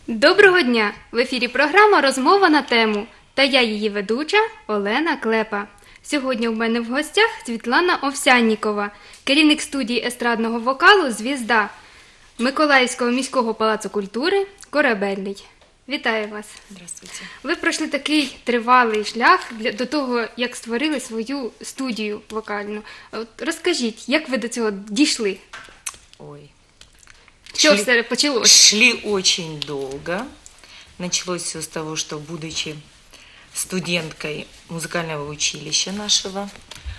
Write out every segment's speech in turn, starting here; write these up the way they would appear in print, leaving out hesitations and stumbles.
Доброго дня! В ефірі програма «Розмова на тему» та я її ведуча Олена Клепа. Сьогодні у мене в гостях Світлана Овсяннікова, керівник студії естрадного вокалу «Звізда» Миколаївського міського палацу культури «Корабельний». Вітаю вас! Здравствуйте. Ви пройшли такий тривалий шлях до того, як створили свою студію вокальну. От розкажіть, як ви до цього дійшли? Ой. Що все почалось? Шли очень долго. Началось все с того, что, будучи студенткой музыкального училища нашего,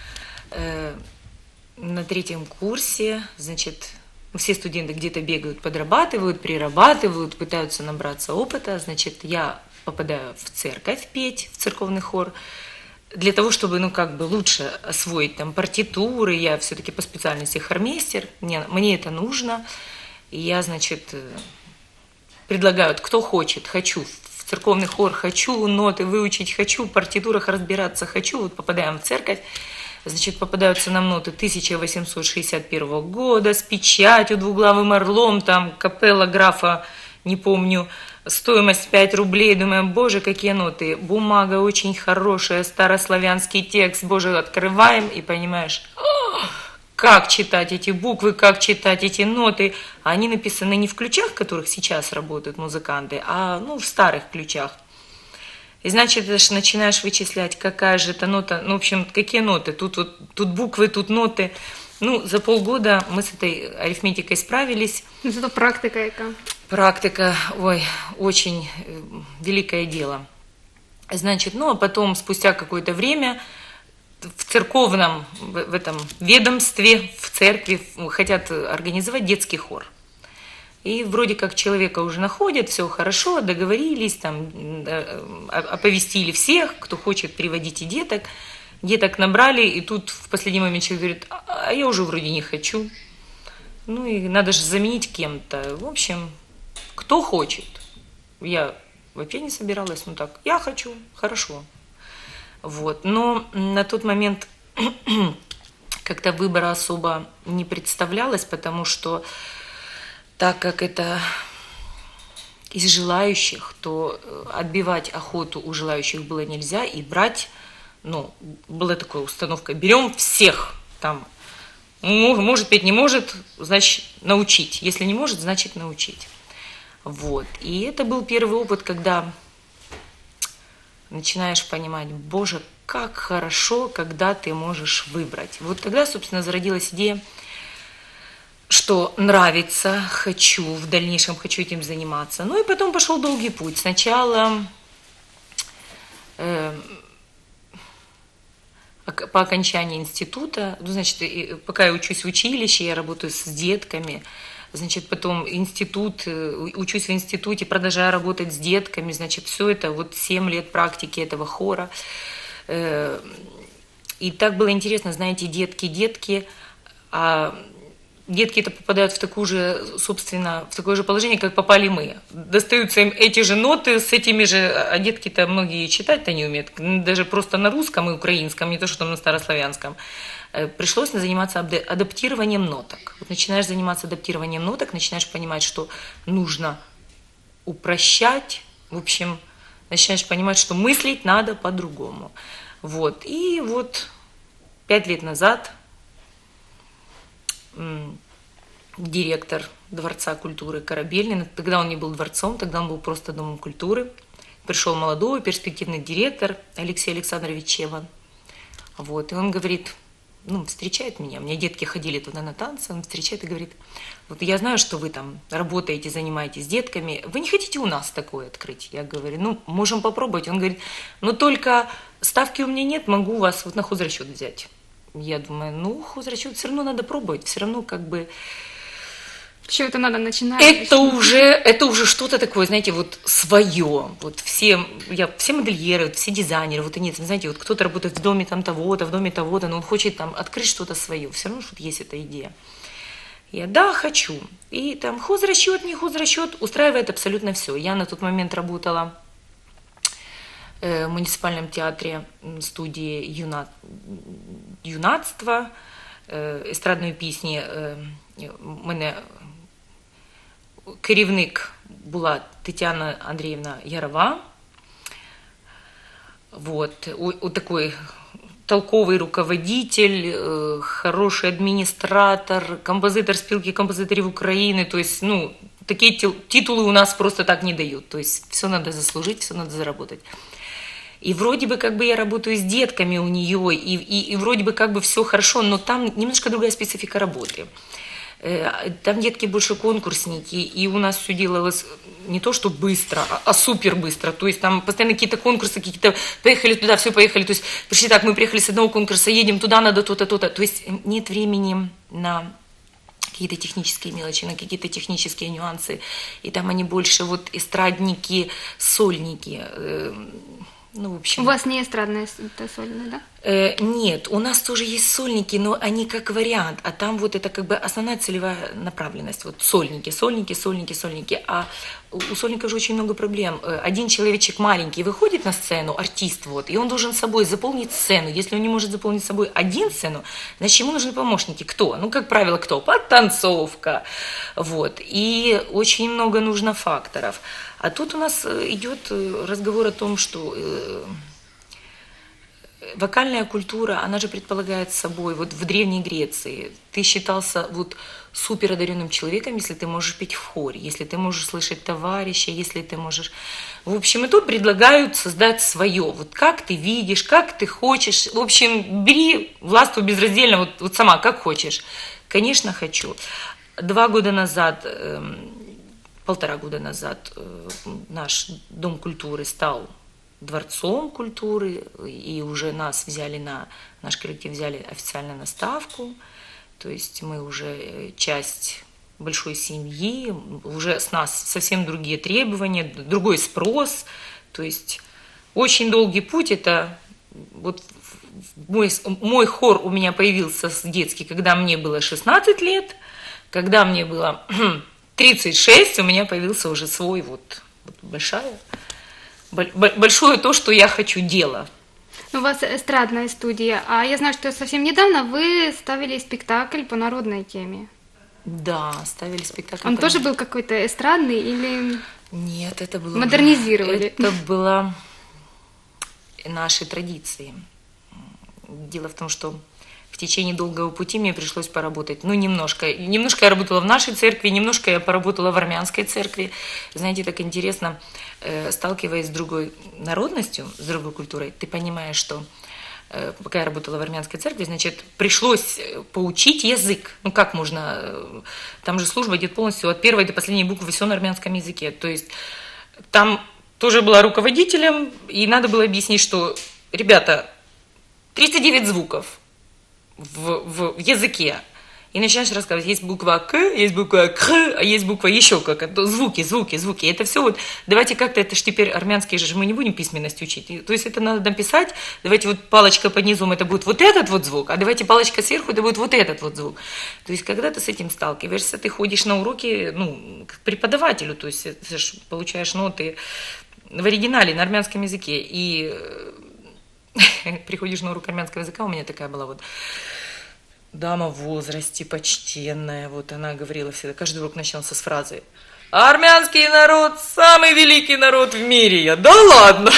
на 3-м курсе, значит, все студенты где-то бегают, подрабатывают, прирабатывают, пытаются набраться опыта. Значит, я попадаю в церковь петь, в церковный хор, для того, чтобы, лучше освоить там партитуры. Я все-таки по специальности хормейстер, мне это нужно. И я, значит, предлагаю, кто хочет, хочу в церковный хор, хочу ноты выучить, хочу в партитурах разбираться, хочу. Вот попадаем в церковь, значит, попадаются нам ноты 1861 года с печатью, двуглавым орлом, там капелла графа, не помню, стоимость 5 рублей. Думаю, боже, какие ноты, бумага очень хорошая, старославянский текст, боже, открываем и понимаешь, как читать эти буквы, как читать эти ноты. Они написаны не в ключах, в которых сейчас работают музыканты, а в старых ключах. И значит, начинаешь вычислять, какая же это нота, в общем, какие ноты. Тут буквы, тут ноты. За полгода мы с этой арифметикой справились. Зато практика яка? Практика, очень великое дело. Значит, а потом, спустя какое-то время, в церковном, в этом ведомстве, в церкви хотят организовать детский хор. И вроде как человека уже находят, все хорошо, договорились, там, оповестили всех, кто хочет приводить и деток. Деток набрали, и тут в последний момент человек говорит, а я уже вроде не хочу. И надо же заменить кем-то. В общем, кто хочет. Я вообще не собиралась, я хочу, хорошо. Но на тот момент как-то выбора особо не представлялось, потому что так как это из желающих, то отбивать охоту у желающих было нельзя, и брать, была такая установка, берем всех, там, может петь, не может, значит научить, если не может, значит научить. И это был первый опыт, когда начинаешь понимать, боже, как хорошо, когда ты можешь выбрать. Тогда, собственно, зародилась идея, что нравится, хочу, в дальнейшем хочу этим заниматься. И потом пошел долгий путь. Сначала по окончании института, пока я учусь в училище, я работаю с детками, потом институт, учусь в институте, продолжаю работать с детками, все это 7 лет практики этого хора. И так было интересно, знаете, детки, а детки-то попадают в такое же положение, как попали мы. Достаются им эти же ноты с этими же, а детки-то многие читать-то не умеют, даже просто на русском и украинском, не то, что на старославянском. Пришлось заниматься адаптированием ноток. Начинаешь заниматься адаптированием ноток, начинаешь понимать, что нужно упрощать, в общем, начинаешь понимать, что мыслить надо по-другому. И 5 лет назад директор Дворца культуры Корабельный, тогда он не был дворцом, тогда он был просто Домом культуры, пришел молодой перспективный директор Алексей Александрович Чеван. И он говорит, встречает меня, у меня детки ходили туда на танцы, он встречает и говорит, я знаю, что вы там работаете, занимаетесь детками, вы не хотите у нас такое открыть? Я говорю, можем попробовать. Он говорит, только ставки у меня нет, могу вас на хозрасчет взять. Я думаю, хозрасчет все равно надо пробовать, все равно С чего-то надо начинать. Это уже что-то такое, знаете, свое. Все модельеры, все дизайнеры, они, знаете, кто-то работает в доме там того-то, в доме того-то, но он хочет там открыть что-то свое. Все равно что-то есть эта идея. Я, да, хочу. И там хозрасчет, не хозрасчет, устраивает абсолютно все. Я на тот момент работала в муниципальном театре студии юнацтва, естрадної пісні. Мене керівник была Тетяна Андреевна Ярова, вот, такой толковый руководитель, хороший администратор, композитор спілки композиторів України, то есть, ну, такие титулы у нас просто так не дают, то есть все надо заслужить, все надо заработать. И вроде бы как бы я работаю с детками у нее, и вроде бы как бы все хорошо, но там немножко другая специфика работы. Там детки больше конкурсники, и у нас все делалось не то, что быстро, а супер быстро. То есть там постоянно какие-то конкурсы, какие-то поехали туда, все поехали. То есть пришли так, мы приехали с одного конкурса, едем туда, надо то-то, то-то. То есть нет времени на какие-то технические мелочи, на какие-то технические нюансы. И там они больше вот эстрадники, сольники. Ну, в общем. У вас не эстрадная сольная, да? Нет, у нас тоже есть сольники, но они как вариант, а там вот это как бы основная целевая направленность, вот сольники, сольники, сольники, сольники, а у сольников же очень много проблем. Один человечек маленький выходит на сцену, артист, вот, и он должен собой заполнить сцену. Если он не может заполнить собой один сцену, значит, ему нужны помощники. Кто? Ну, как правило, кто? Подтанцовка, вот, и очень много нужно факторов. А тут у нас идет разговор о том, что вокальная культура, она же предполагает собой, вот в Древней Греции ты считался вот супер одаренным человеком, если ты можешь петь в хоре, если ты можешь слышать товарища, если ты можешь... В общем, и тут предлагают создать свое, вот как ты видишь, как ты хочешь, в общем, бери властвуй безраздельно, вот сама, как хочешь. Конечно, хочу. 2 года назад... 1,5 года назад наш Дом культуры стал дворцом культуры, и уже наш коллектив взяли официально на ставку, то есть мы уже часть большой семьи, уже с нас совсем другие требования, другой спрос, то есть очень долгий путь, это вот мой хор у меня появился с детский, когда мне было 16 лет, когда мне было 36, у меня появился уже свой большое то, что я хочу, дело. У вас эстрадная студия, а я знаю, что совсем недавно вы ставили спектакль по народной теме. Да, ставили спектакль. Он тоже был какой-то эстрадный или... Нет, это было... Модернизировали. Это было наши традиции. Дело в том, что в течение долгого пути мне пришлось поработать, ну, немножко. Немножко я работала в нашей церкви, немножко я поработала в армянской церкви. Знаете, так интересно, сталкиваясь с другой народностью, с другой культурой, ты понимаешь, что пока я работала в армянской церкви, значит, пришлось поучить язык. Ну, как можно? Там же служба идет полностью от первой до последней буквы, все на армянском языке. То есть там тоже была руководителем, и надо было объяснить, что, ребята, 39 звуков в языке. И начинаешь рассказывать, есть буква К, есть буква К, а есть буква еще как. Звуки. Это все вот, давайте как-то, это же теперь армянский же мы не будем письменность учить. То есть это надо написать, давайте вот палочка под низом, это будет вот этот вот звук, а давайте палочка сверху, это будет вот этот вот звук. То есть когда ты с этим сталкиваешься, ты ходишь на уроки, ну, к преподавателю, то есть ты же получаешь ноты в оригинале на армянском языке, и приходишь на урок армянского языка, у меня такая была вот дама в возрасте, почтенная, вот она говорила всегда, каждый урок начинался с фразы: «Армянский народ – самый великий народ в мире». Я: «Да ладно!»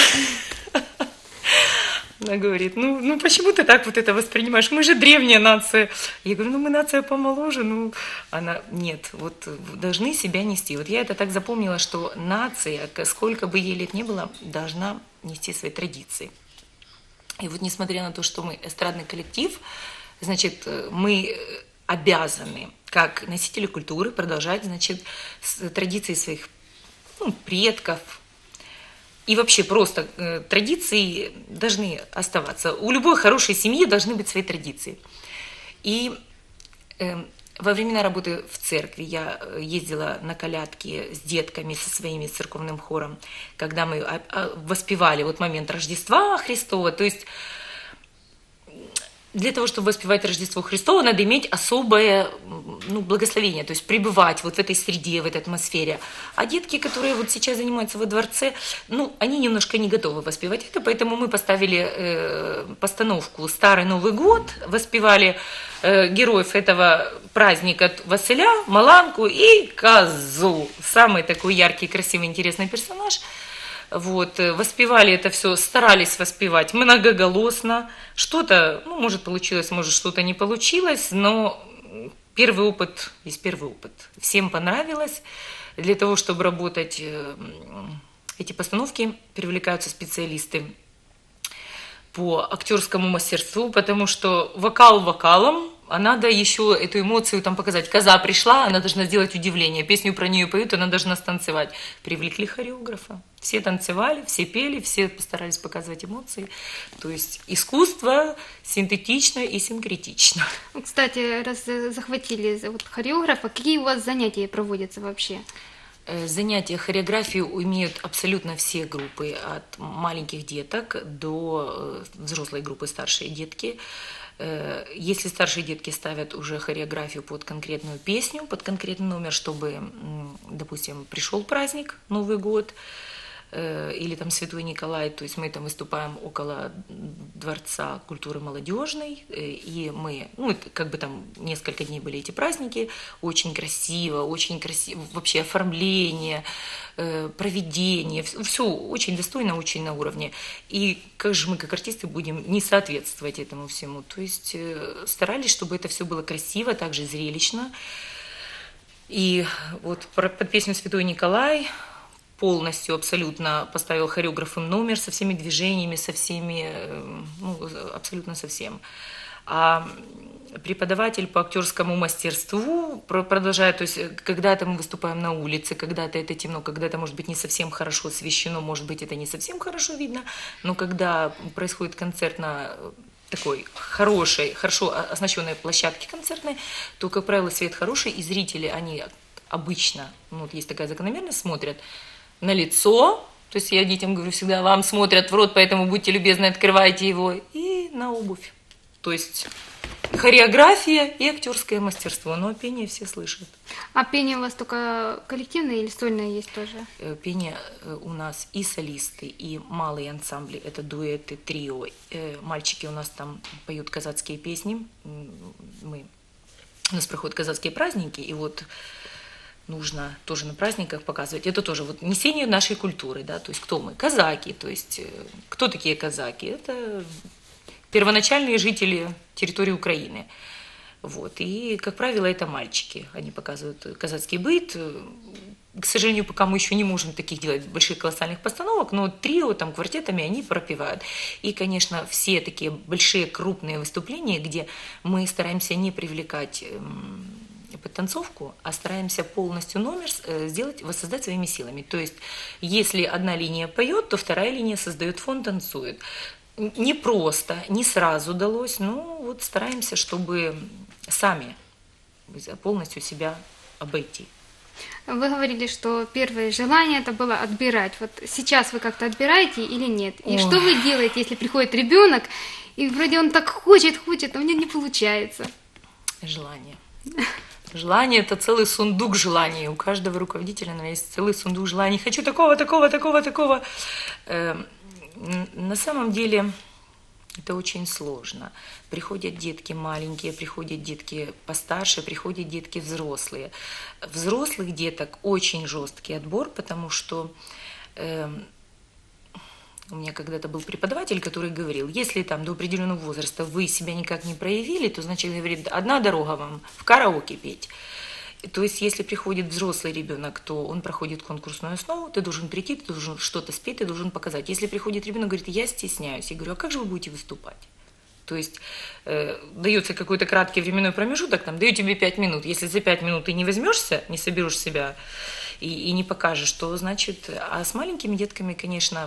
Она говорит: ну почему ты так вот это воспринимаешь? Мы же древняя нация. Я говорю: мы нация помоложе. Она: нет, вот должны себя нести. Вот я это так запомнила, что нация, сколько бы ей лет ни было, должна нести свои традиции. И вот несмотря на то, что мы эстрадный коллектив, значит, мы обязаны, как носители культуры, продолжать, значит, традиции своих предков. И вообще просто традиции должны оставаться. У любой хорошей семьи должны быть свои традиции. И во времена работы в церкви я ездила на колядки с детками, со своими церковным хором, когда мы воспевали вот момент Рождества Христова. То есть для того, чтобы воспевать Рождество Христово, надо иметь особое благословение, то есть пребывать вот в этой среде, в этой атмосфере. А детки, которые вот сейчас занимаются во дворце, они немножко не готовы воспевать это, поэтому мы поставили постановку «Старый Новый год», воспевали героев этого праздника Василя, Маланку и Козу. Самый такой яркий, красивый, интересный персонаж. Вот, воспевали это все, старались воспевать многоголосно. Что-то, может, получилось, может, что-то не получилось, но первый опыт есть первый опыт. Всем понравилось. Для того, чтобы работать эти постановки, привлекаются специалисты по актерскому мастерству, потому что вокал вокалом, а надо еще эту эмоцию там показать. Коза пришла, она должна сделать удивление. Песню про нее поют, она должна станцевать. Привлекли хореографа. Все танцевали, все пели, все постарались показывать эмоции. То есть искусство синтетично и синкретично. Кстати, раз захватили хореографа, какие у вас занятия проводятся вообще? Занятия хореографией имеют абсолютно все группы, от маленьких деток до взрослой группы, старшие детки. Если старшие детки ставят уже хореографию под конкретную песню, под конкретный номер, чтобы, допустим, пришел праздник, Новый год, или там Святой Николай, то есть мы там выступаем около Дворца культуры молодежной, и мы, там несколько дней были эти праздники, очень красиво, вообще оформление, проведение, все очень достойно, очень на уровне. И как же мы, как артисты, будем не соответствовать этому всему? То есть старались, чтобы это все было красиво, также зрелищно. И вот под песню «Святой Николай» полностью, абсолютно поставил хореограф им номер со всеми движениями, со всеми, абсолютно со всем. А преподаватель по актерскому мастерству продолжает, то есть когда-то мы выступаем на улице, когда-то это темно, когда-то, может быть, не совсем хорошо освещено, может быть, это не совсем хорошо видно, но когда происходит концерт на такой хорошей, хорошо оснащенной площадке концертной, то, как правило, свет хороший, и зрители, они обычно, есть такая закономерность, смотрят на лицо, то есть я детям говорю всегда, вам смотрят в рот, поэтому будьте любезны, открывайте его, и на обувь. То есть хореография и актерское мастерство, но пение все слышат. А пение у вас только коллективное или сольное есть тоже? Пение у нас и солисты, и малые ансамбли, это дуэты, трио. Мальчики у нас там поют казацкие песни, у нас проходят казацкие праздники, и вот нужно тоже на праздниках показывать. Это тоже несение нашей культуры, да, то есть кто мы? Казаки, то есть кто такие казаки? Это первоначальные жители территории Украины. Вот. И, как правило, это мальчики. Они показывают казацкий быт. К сожалению, пока мы еще не можем таких делать больших колоссальных постановок, но трио, квартетами они пропевают. И, конечно, все такие большие, крупные выступления, где мы стараемся не привлекать подтанцовку, а стараемся полностью номер воссоздать своими силами. То есть, если одна линия поет, то вторая линия создает фон, танцует. Не просто, не сразу удалось, но стараемся, чтобы сами полностью себя обойти. Вы говорили, что первое желание это было отбирать. Вот сейчас вы как-то отбираете или нет? И что вы делаете, если приходит ребенок, и вроде он так хочет, а у него не получается? Желание. Желание – это целый сундук желаний. У каждого руководителя есть целый сундук желаний. Хочу такого, такого, такого, такого. На самом деле это очень сложно. Приходят детки маленькие, приходят детки постарше, приходят детки взрослые. Взрослых деток очень жесткий отбор, потому что у меня когда-то был преподаватель, который говорил, если до определенного возраста вы себя никак не проявили, то, значит, говорит, одна дорога вам – в караоке петь. То есть, если приходит взрослый ребенок, то он проходит конкурсную основу, ты должен прийти, ты должен что-то спеть, ты должен показать. Если приходит ребенок, говорит, я стесняюсь, я говорю, а как же вы будете выступать? То есть, дается какой-то краткий временной промежуток, даю тебе 5 минут. Если за 5 минут ты не возьмешься, не соберешь себя и не покажешь, то, значит, а с маленькими детками, конечно,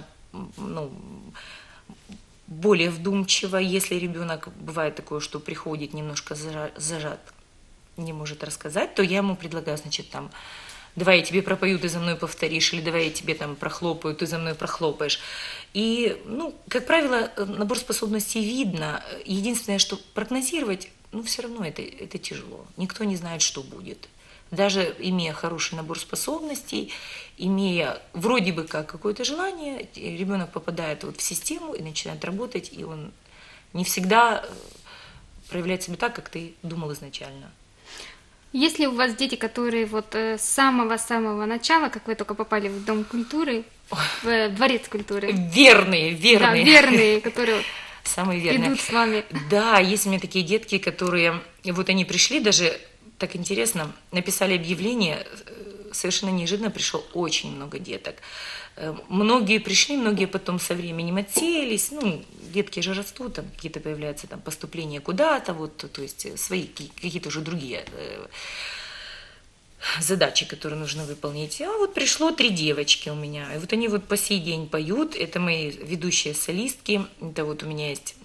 более вдумчиво, если ребенок, бывает такое, что приходит немножко зажат, не может рассказать, то я ему предлагаю, значит, давай я тебе пропою, ты за мной повторишь, или давай я тебе там прохлопаю, ты за мной прохлопаешь. И, ну, как правило, набор способностей видно. Единственное, что прогнозировать, ну, все равно это тяжело. Никто не знает, что будет. Даже имея хороший набор способностей, имея вроде бы как какое-то желание, ребенок попадает вот в систему и начинает работать, и он не всегда проявляет себя так, как ты думал изначально. Есть ли у вас дети, которые вот с самого-самого начала, как вы только попали в Дом культуры, в Дворец культуры? Верные. Да, верные, которые Самые верные. идут с вами. Да, есть у меня такие детки, которые, вот они пришли, даже так интересно, написали объявление, совершенно неожиданно пришло очень много деток. Многие пришли, многие потом со временем отсеялись, ну, детки же растут, там какие-то появляются там поступления куда-то, вот, то есть свои какие-то уже другие задачи, которые нужно выполнить. А вот пришло 3 девочки у меня, и вот они вот по сей день поют, это мои ведущие солистки, это вот у меня есть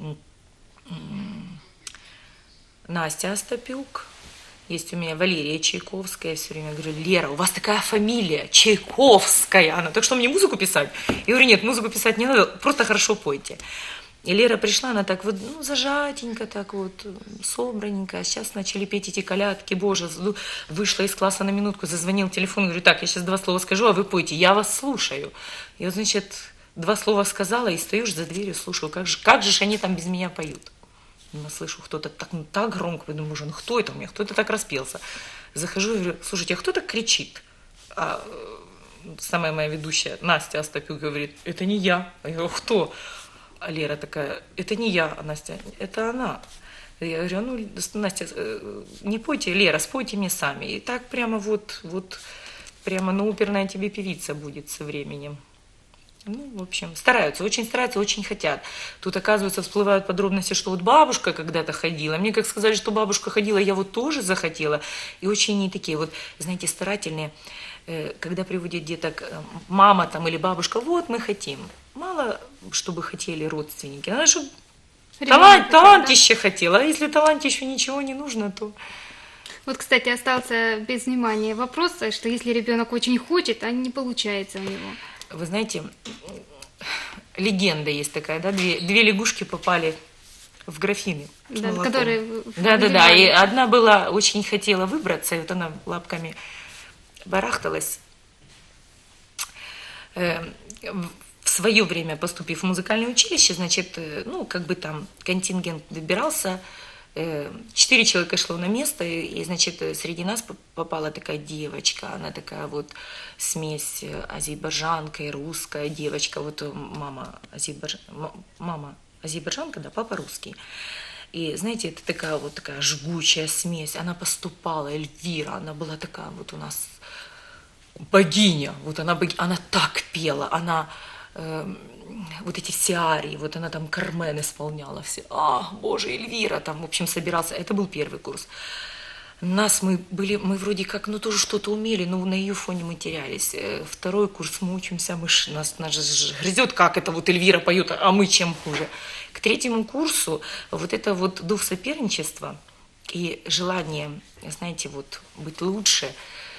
Настя Остапюк, есть у меня Валерия Чайковская, я все время говорю, Лера, у вас такая фамилия, Чайковская, она, так что мне музыку писать? Я говорю, нет, музыку писать не надо, просто хорошо пойте. И Лера пришла, она так вот, ну, зажатенько, так вот, собранненько, а сейчас начали петь эти колядки, боже, вышла из класса на минутку, зазвонил телефон, говорю, так, я сейчас 2 слова скажу, а вы пойте, я вас слушаю. И вот, значит, 2 слова сказала, и стоишь за дверью, слушаю, как же они там без меня поют. Я слышу, кто-то так громко, я думаю, ну кто это у меня, кто это так распелся. Захожу и говорю, слушайте, а кто так кричит? А самая моя ведущая, Настя Остапюк, говорит, это не я. Я говорю, кто? А Лера такая, это не я, а Настя, это она. Я говорю, ну, Настя, не пойте, Лера, спойте мне сами. И так прямо вот прямо, ну, оперная тебе певица будет со временем. Ну, в общем, стараются, очень хотят. Тут, оказывается, всплывают подробности, что вот бабушка когда-то ходила. Мне как сказали, что бабушка ходила, я вот тоже захотела. И очень они такие вот, знаете, старательные. Когда приводят деток мама там или бабушка, вот мы хотим. Мало, чтобы хотели родственники. Надо, чтобы талантище хотела. А если талантищу ничего не нужно, то... Вот, кстати, остался без внимания вопрос, что если ребенок очень хочет, а не получается у него. Вы знаете, легенда есть такая, да, две лягушки попали в графины. Да, которые Да, и одна была, очень хотела выбраться, и вот она лапками барахталась. В свое время, поступив в музыкальное училище, значит, ну, как бы там контингент выбирался, 4 человека шло на место, и, значит, среди нас попала такая девочка, она такая вот смесь азербайджанка и русская девочка, вот мама азербайджанка, да, папа русский. И, знаете, это такая жгучая смесь, она поступала, Эльвира, она была такая вот у нас богиня, вот она так пела, она... вот эти все арии, вот она там Кармен исполняла все. Боже, Эльвира там, в общем, собирался. Это был первый курс. Мы вроде как, ну, тоже что-то умели, но на ее фоне мы терялись. Второй курс мы учимся, нас же грызет, как это вот Эльвира поет, а мы чем хуже. К 3-му курсу вот это вот дух соперничества и желание, знаете, вот быть лучше.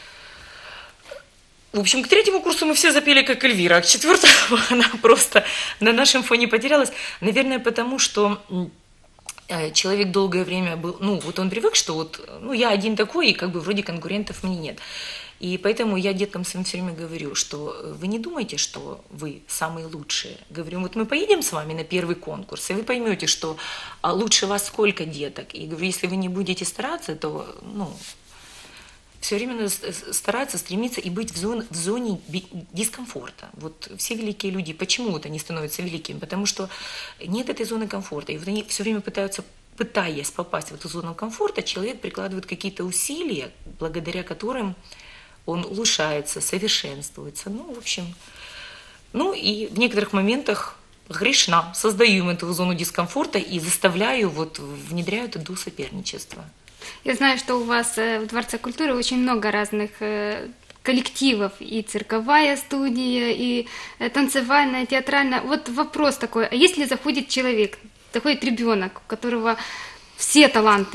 В общем, к 3-му курсу мы все запели, как Эльвира, а к 4-му она просто на нашем фоне потерялась. Наверное, потому что человек долгое время был, ну, вот он привык, что вот, ну, я один такой, и как бы вроде конкурентов мне нет. И поэтому я деткам своим все время говорю, что вы не думайте, что вы самые лучшие. Говорю, вот мы поедем с вами на первый конкурс, и вы поймете, что лучше вас сколько деток. И говорю, если вы не будете стараться, то, ну... Все время надо стараться, стремиться и быть в зоне дискомфорта. Вот все великие люди, почему вот они становятся великими? Потому что нет этой зоны комфорта. И вот они все время пытаясь попасть в эту зону комфорта, человек прикладывает какие-то усилия, благодаря которым он улучшается, совершенствуется. Ну, в общем, ну и в некоторых моментах грешна, создаю им эту зону дискомфорта и заставляю, вот внедряю этот дух соперничества. Я знаю, что у вас в Дворце культуры очень много разных коллективов, и цирковая студия, и танцевальная, театральная. Вот вопрос такой, а если заходит человек, заходит ребенок, у которого все таланты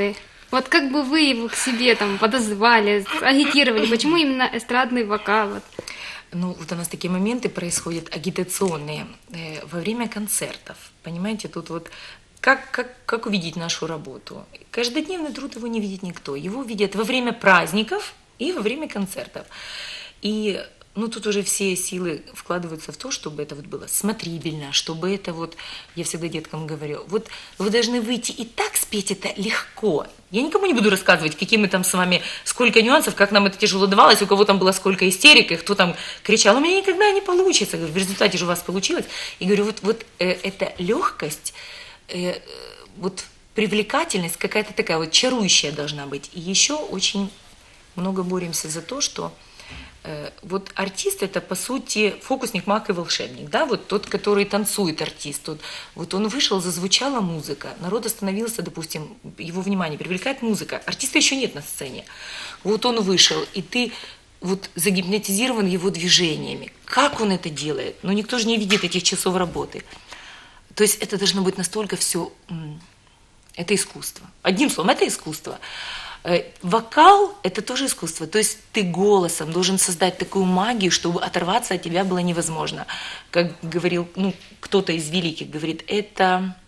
Вот как бы вы его к себе там подозвали, агитировали, почему именно эстрадный вокал? Вот. Ну, вот у нас такие моменты происходят агитационные во время концертов. Понимаете, тут вот как увидеть нашу работу? Каждодневный труд его не видит никто. Его видят во время праздников и во время концертов. И ну, тут уже все силы вкладываются в то, чтобы это вот было смотрибельно, чтобы это вот, я всегда деткам говорю, вот вы должны выйти и так спеть это легко. Я никому не буду рассказывать, какие мы там с вами, сколько нюансов, как нам это тяжело давалось, у кого там было сколько истерик, и кто там кричал, у меня никогда не получится. В результате же у вас получилось. И говорю, вот эта легкость, вот привлекательность какая-то такая вот чарующая должна быть. И еще очень много боремся за то, что вот артист это по сути фокусник, маг и волшебник, да, вот тот, который танцует артист, вот он вышел, зазвучала музыка, народ остановился, допустим, его внимание привлекает музыка, артиста еще нет на сцене, вот он вышел, и ты вот загипнотизирован его движениями, как он это делает, но никто же не видит этих часов работы, то есть это должно быть настолько все, это искусство, одним словом, это искусство. Вокал – это тоже искусство, то есть ты голосом должен создать такую магию, чтобы оторваться от тебя было невозможно. Как говорил кто-то из великих, говорит, это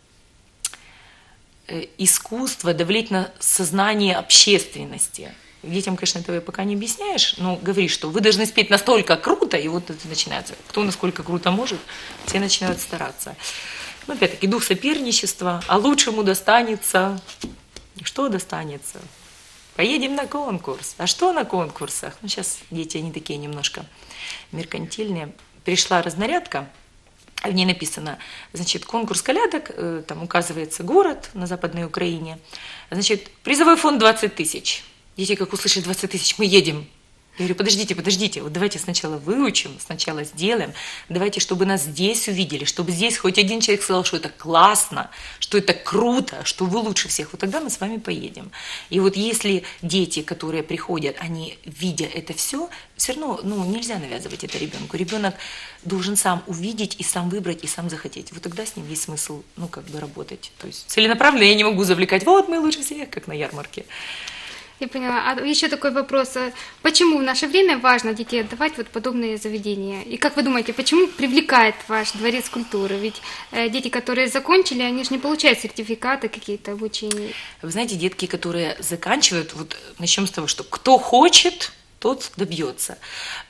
искусство давлеть на сознание общественности. Детям, конечно, этого пока не объясняешь, но говоришь, что вы должны спеть настолько круто, и вот это начинается. Кто насколько круто может, все начинают стараться. Но опять-таки дух соперничества, а лучшему достанется. Что достанется? Поедем на конкурс. А что на конкурсах? Ну, сейчас дети, они такие немножко меркантильные. Пришла разнарядка, в ней написано, значит, конкурс колядок, там указывается город на Западной Украине. Значит, призовой фонд 20 тысяч. Дети, как услышат 20 тысяч, мы едем. Я говорю, подождите, вот давайте сначала выучим, сначала сделаем, давайте, чтобы нас здесь увидели, чтобы здесь хоть один человек сказал, что это классно, что это круто, что вы лучше всех, вот тогда мы с вами поедем. И вот если дети, которые приходят, они, видя это все равно, нельзя навязывать это ребенку. Ребенок должен сам увидеть и сам выбрать, и сам захотеть. Вот тогда с ним есть смысл, работать. То есть целенаправленно я не могу завлекать, вот мы лучше всех, как на ярмарке. Я поняла. А еще такой вопрос. Почему в наше время важно детей отдавать вот подобные заведения? И как вы думаете, почему привлекает ваш дворец культуры? Ведь дети, которые закончили, они же не получают сертификаты какие-то обучения. Вы знаете, детки, которые заканчивают, вот начнем с того, что кто хочет, тот добьется.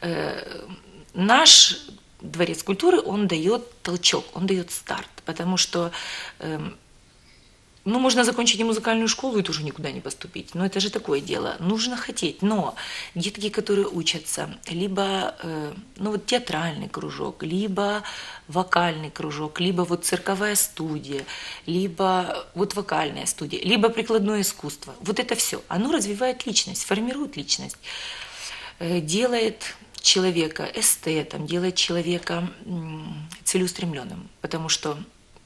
Наш дворец культуры, он дает толчок, он дает старт, потому что можно закончить и музыкальную школу и тоже никуда не поступить. Но это же такое дело. Нужно хотеть. Но детки, которые учатся, либо театральный кружок, либо вокальный кружок, либо вот цирковая студия, либо вот вокальная студия, либо прикладное искусство. Вот это все. Оно развивает личность, формирует личность, делает человека эстетом, делает человека целеустремленным. Потому что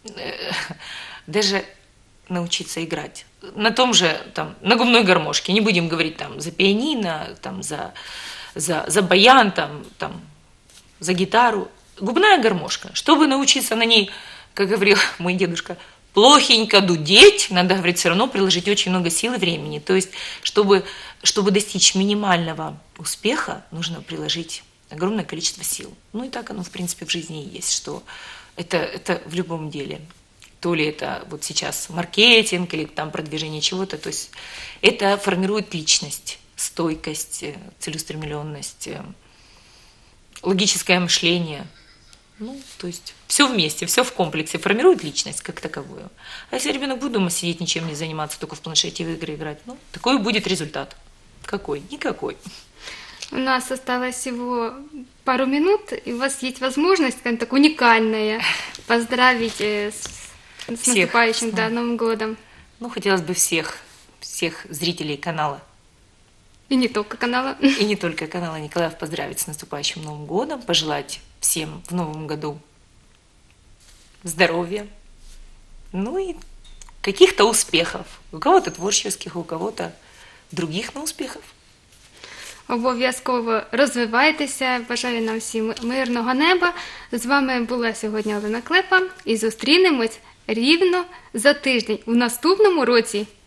даже научиться играть на том же на губной гармошке, не будем говорить за пианино, за баян, за гитару. Губная гармошка. Чтобы научиться на ней, как говорил мой дедушка, плохенько дудеть, надо, говорит, все равно приложить очень много сил и времени. То есть, чтобы достичь минимального успеха, нужно приложить огромное количество сил. И так оно, в принципе, в жизни и есть, что это в любом деле. То ли это вот сейчас маркетинг или продвижение чего-то, то есть это формирует личность, стойкость, целеустремленность, логическое мышление. То есть все вместе, все в комплексе формирует личность как таковую. А если ребенок будет дома сидеть, ничем не заниматься, только в планшете в игры играть, такой будет результат. Какой? Никакой. У нас осталось всего пару минут, и у вас есть возможность, так уникальная, поздравить с наступающим Новым годом. Хотелось бы всех зрителей канала. И не только канала. И не только канала Николаев поздравить с наступающим Новым годом, пожелать всем в Новом году здоровья, и каких-то успехов. У кого-то творческих, у кого-то других, но успехов. Обов'язково розвивайтеся, бажаю нам всім мирного неба. З вами була сьогодні Олена Клепа і зустрінемось рівно за тиждень у наступному році.